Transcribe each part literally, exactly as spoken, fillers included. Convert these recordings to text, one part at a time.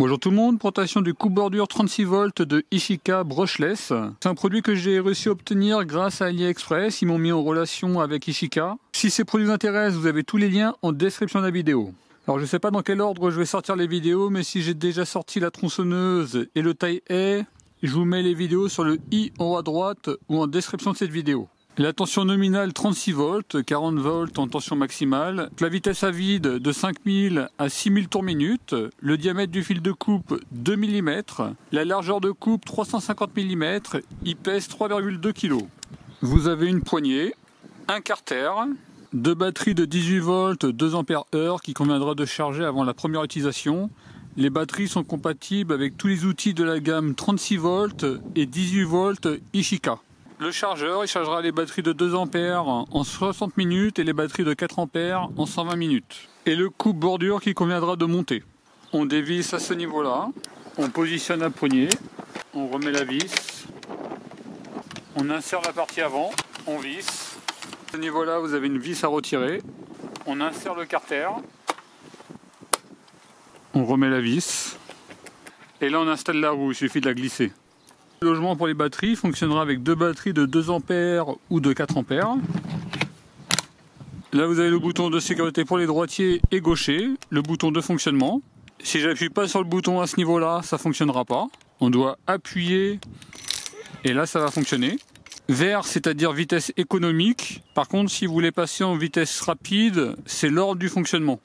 Bonjour tout le monde, présentation du coupe-bordure trente-six volts de Ishika brushless. C'est un produit que j'ai réussi à obtenir grâce à AliExpress, ils m'ont mis en relation avec Ishika. Si ces produits vous intéressent, vous avez tous les liens en description de la vidéo. Alors je sais pas dans quel ordre je vais sortir les vidéos, mais si j'ai déjà sorti la tronçonneuse et le taille-haie, je vous mets les vidéos sur le i en haut à droite ou en description de cette vidéo. La tension nominale trente-six volts, quarante volts en tension maximale, la vitesse à vide de cinq mille à six mille tours minute, le diamètre du fil de coupe deux millimètres, la largeur de coupe trois cent cinquante millimètres, il pèse trois virgule deux kilos. Vous avez une poignée, un carter, deux batteries de dix-huit volts, deux ampères heure qui conviendra de charger avant la première utilisation. Les batteries sont compatibles avec tous les outils de la gamme trente-six volts et dix-huit volts Ishika. Le chargeur, il chargera les batteries de deux ampères en soixante minutes et les batteries de quatre ampères en cent vingt minutes. Et le coupe-bordure qui conviendra de monter. On dévisse à ce niveau-là, on positionne la poignée, on remet la vis, on insère la partie avant, on visse. À ce niveau-là, vous avez une vis à retirer, on insère le carter, on remet la vis, et là on installe la roue, il suffit de la glisser. Le logement pour les batteries fonctionnera avec deux batteries de deux ampères ou de quatre ampères. Là vous avez le bouton de sécurité pour les droitiers et gauchers, le bouton de fonctionnement. Si j'appuie pas sur le bouton à ce niveau-là, ça fonctionnera pas. On doit appuyer et là ça va fonctionner. Vert, c'est-à-dire vitesse économique. Par contre, si vous voulez passer en vitesse rapide, c'est l'ordre du fonctionnement.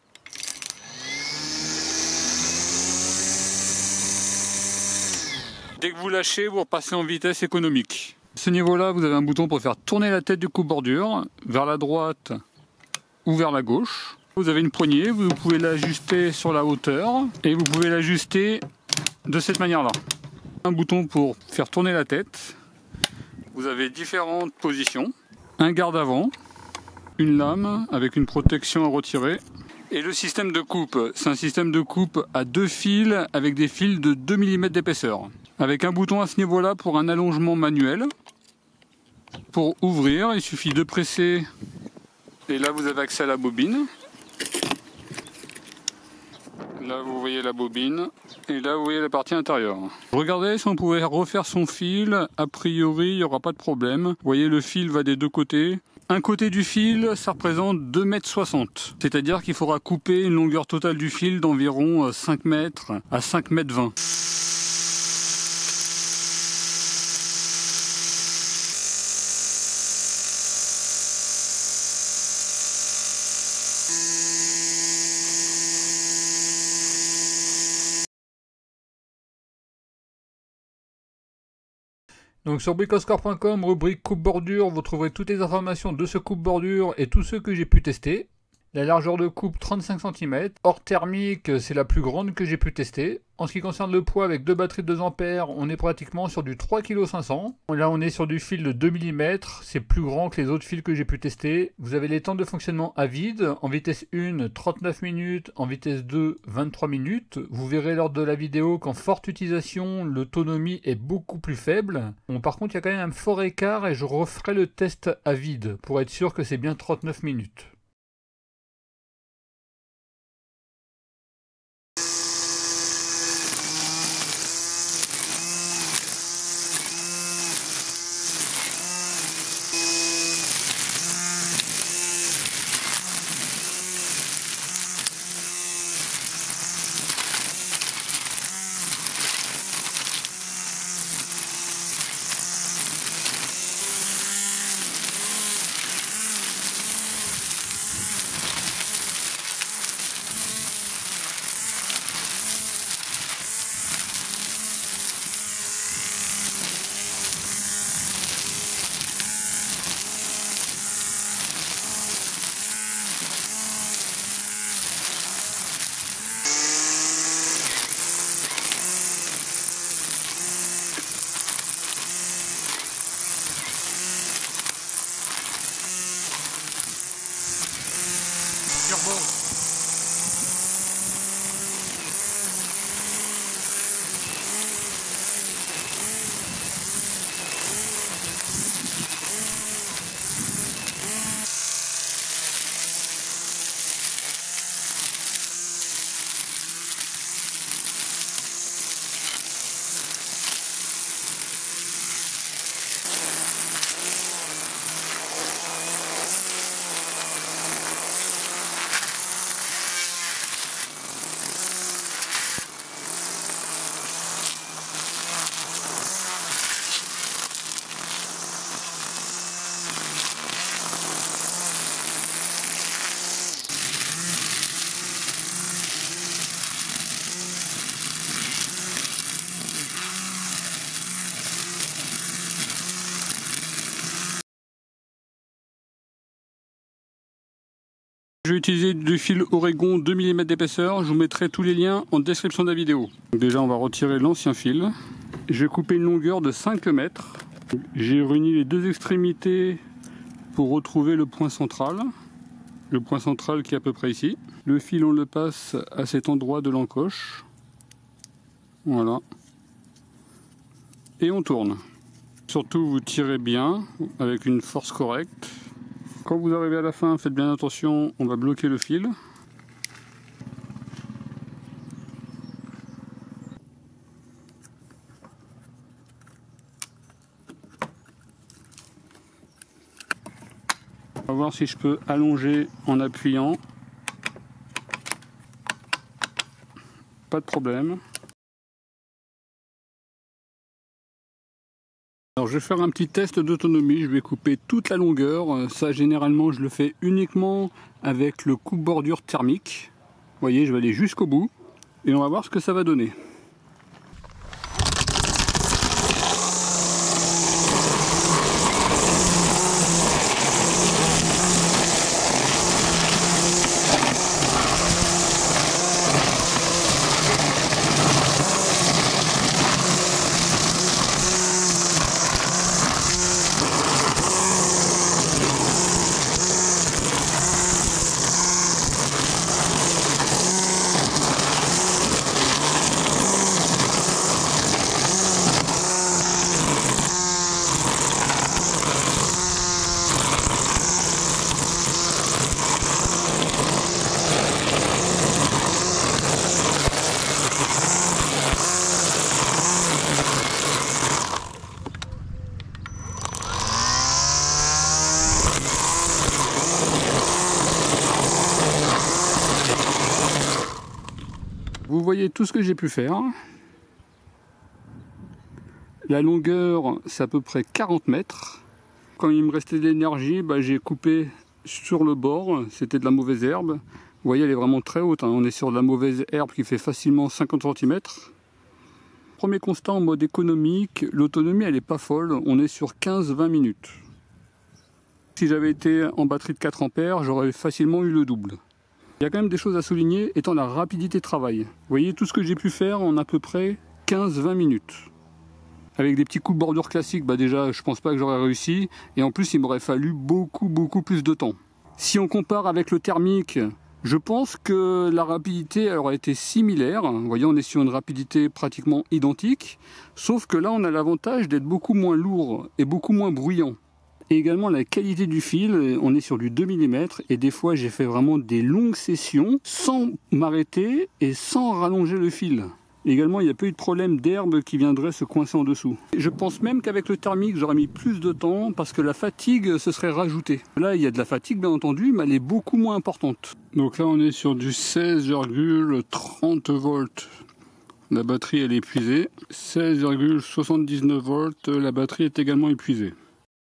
Dès que vous lâchez, vous repassez en vitesse économique. À ce niveau-là, vous avez un bouton pour faire tourner la tête du coupe-bordure vers la droite ou vers la gauche. Vous avez une poignée, vous pouvez l'ajuster sur la hauteur et vous pouvez l'ajuster de cette manière-là. Un bouton pour faire tourner la tête. Vous avez différentes positions. Un garde-avant, une lame avec une protection à retirer. Et le système de coupe, c'est un système de coupe à deux fils avec des fils de deux millimètres d'épaisseur. Avec un bouton à ce niveau-là pour un allongement manuel. Pour ouvrir, il suffit de presser et là vous avez accès à la bobine. Là vous voyez la bobine et là vous voyez la partie intérieure. Regardez si on pouvait refaire son fil, a priori il n'y aura pas de problème. Vous voyez le fil va des deux côtés. Un côté du fil, ça représente deux mètres soixante. C'est-à-dire qu'il faudra couper une longueur totale du fil d'environ cinq mètres à cinq mètres vingt. Donc sur bricoscore point com, rubrique coupe-bordure, vous trouverez toutes les informations de ce coupe-bordure et tous ceux que j'ai pu tester. La largeur de coupe trente-cinq centimètres, hors thermique c'est la plus grande que j'ai pu tester. En ce qui concerne le poids avec deux batteries de deux ampères, on est pratiquement sur du trois virgule cinq kilos. Là on est sur du fil de deux millimètres, c'est plus grand que les autres fils que j'ai pu tester. Vous avez les temps de fonctionnement à vide, en vitesse un trente-neuf minutes, en vitesse deux vingt-trois minutes. Vous verrez lors de la vidéo qu'en forte utilisation l'autonomie est beaucoup plus faible. Bon, par contre il y a quand même un fort écart et je referai le test à vide pour être sûr que c'est bien trente-neuf minutes. Je vais utiliser du fil Oregon deux millimètres d'épaisseur. Je vous mettrai tous les liens en description de la vidéo. Donc déjà, on va retirer l'ancien fil. Je vais couper une longueur de cinq mètres. J'ai réuni les deux extrémités pour retrouver le point central. Le point central qui est à peu près ici. Le fil, on le passe à cet endroit de l'encoche. Voilà. Et on tourne. Surtout, vous tirez bien avec une force correcte. Quand vous arrivez à la fin, faites bien attention, on va bloquer le fil. On va voir si je peux allonger en appuyant. Pas de problème. Alors je vais faire un petit test d'autonomie, je vais couper toute la longueur. Ça généralement je le fais uniquement avec le coupe-bordure thermique. Vous voyez, je vais aller jusqu'au bout et on va voir ce que ça va donner. Vous voyez tout ce que j'ai pu faire. La longueur, c'est à peu près quarante mètres. Quand il me restait de l'énergie, bah, j'ai coupé sur le bord. C'était de la mauvaise herbe. Vous voyez, elle est vraiment très haute. Hein. On est sur de la mauvaise herbe qui fait facilement cinquante centimètres. Premier constat en mode économique, l'autonomie, elle n'est pas folle. On est sur quinze à vingt minutes. Si j'avais été en batterie de quatre ampères, j'aurais facilement eu le double. Il y a quand même des choses à souligner étant la rapidité de travail. Vous voyez tout ce que j'ai pu faire en à peu près quinze à vingt minutes. Avec des petits coups de bordure classiques, bah déjà je pense pas que j'aurais réussi. Et en plus il m'aurait fallu beaucoup beaucoup plus de temps. Si on compare avec le thermique, je pense que la rapidité elle aurait été similaire. Vous voyez, on est sur une rapidité pratiquement identique. Sauf que là on a l'avantage d'être beaucoup moins lourd et beaucoup moins bruyant. Et également la qualité du fil, on est sur du deux millimètres et des fois j'ai fait vraiment des longues sessions sans m'arrêter et sans rallonger le fil. Également il n'y a pas eu de problème d'herbe qui viendrait se coincer en dessous. Je pense même qu'avec le thermique j'aurais mis plus de temps parce que la fatigue se serait rajoutée. Là il y a de la fatigue bien entendu mais elle est beaucoup moins importante. Donc là on est sur du seize virgule trente volts. La batterie elle est épuisée. seize virgule soixante-dix-neuf volts, la batterie est également épuisée.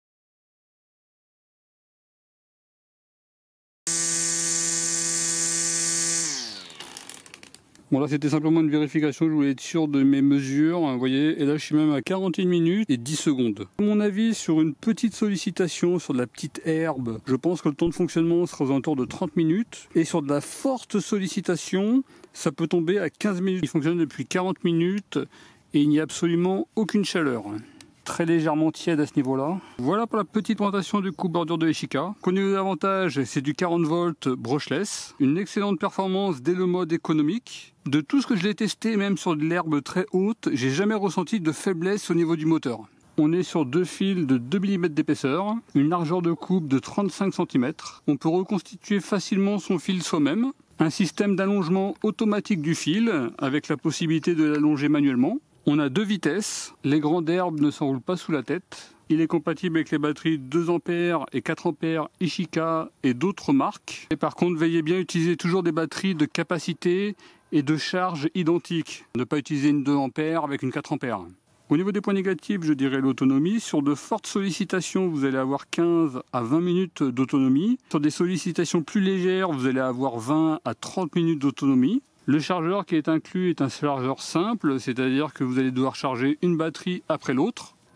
Bon là c'était simplement une vérification, je voulais être sûr de mes mesures, vous voyez, et là je suis même à quarante et une minutes et dix secondes. À mon avis, sur une petite sollicitation, sur de la petite herbe, je pense que le temps de fonctionnement sera aux alentours de trente minutes, et sur de la forte sollicitation, ça peut tomber à quinze minutes. Il fonctionne depuis quarante minutes et il n'y a absolument aucune chaleur. Très légèrement tiède à ce niveau-là. Voilà pour la petite présentation du coupe-bordure de Ishika. Au niveau des avantages, c'est du quarante volts brushless, une excellente performance dès le mode économique. De tout ce que je l'ai testé, même sur de l'herbe très haute, j'ai jamais ressenti de faiblesse au niveau du moteur. On est sur deux fils de deux millimètres d'épaisseur, une largeur de coupe de trente-cinq centimètres. On peut reconstituer facilement son fil soi-même. Un système d'allongement automatique du fil, avec la possibilité de l'allonger manuellement. On a deux vitesses, les grandes herbes ne s'enroulent pas sous la tête. Il est compatible avec les batteries deux ampères et quatre ampères Ishika et d'autres marques. Et par contre, veillez bien à utiliser toujours des batteries de capacité et de charge identiques. Ne pas utiliser une deux ampères avec une quatre ampères. Au niveau des points négatifs, je dirais l'autonomie. Sur de fortes sollicitations, vous allez avoir quinze à vingt minutes d'autonomie. Sur des sollicitations plus légères, vous allez avoir vingt à trente minutes d'autonomie. Le chargeur qui est inclus est un chargeur simple, c'est-à-dire que vous allez devoir charger une batterie après l'autre.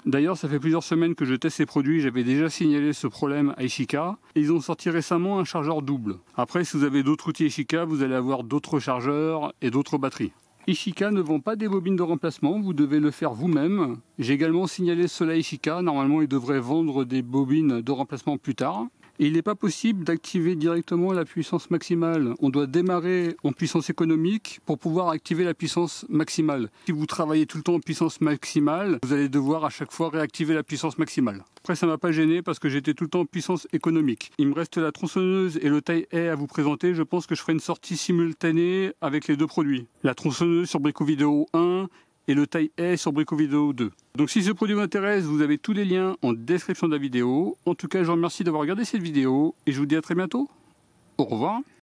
D'ailleurs, ça fait plusieurs semaines que je teste ces produits, j'avais déjà signalé ce problème à Ishika, et ils ont sorti récemment un chargeur double. Après, si vous avez d'autres outils Ishika, vous allez avoir d'autres chargeurs et d'autres batteries. Ishika ne vend pas des bobines de remplacement, vous devez le faire vous-même. J'ai également signalé cela à Ishika, normalement ils devraient vendre des bobines de remplacement plus tard. Et il n'est pas possible d'activer directement la puissance maximale. On doit démarrer en puissance économique pour pouvoir activer la puissance maximale. Si vous travaillez tout le temps en puissance maximale, vous allez devoir à chaque fois réactiver la puissance maximale. Après, ça m'a pas gêné parce que j'étais tout le temps en puissance économique. Il me reste la tronçonneuse et le taille-haie à vous présenter. Je pense que je ferai une sortie simultanée avec les deux produits. La tronçonneuse sur Brico Vidéo un et le taille-haie sur Brico Vidéo deux. Donc si ce produit vous intéresse, vous avez tous les liens en description de la vidéo. En tout cas, je vous remercie d'avoir regardé cette vidéo et je vous dis à très bientôt. Au revoir.